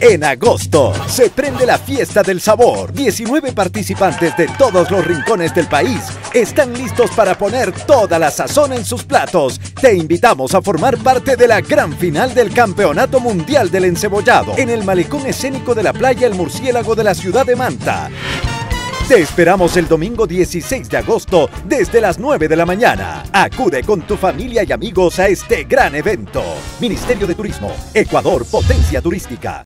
En agosto se prende la fiesta del sabor. 19 participantes de todos los rincones del país están listos para poner toda la sazón en sus platos. Te invitamos a formar parte de la gran final del Campeonato Mundial del Encebollado en el malecón escénico de la playa El Murciélago de la ciudad de Manta. Te esperamos el domingo 16 de agosto desde las 9 de la mañana. Acude con tu familia y amigos a este gran evento. Ministerio de Turismo, Ecuador, potencia turística.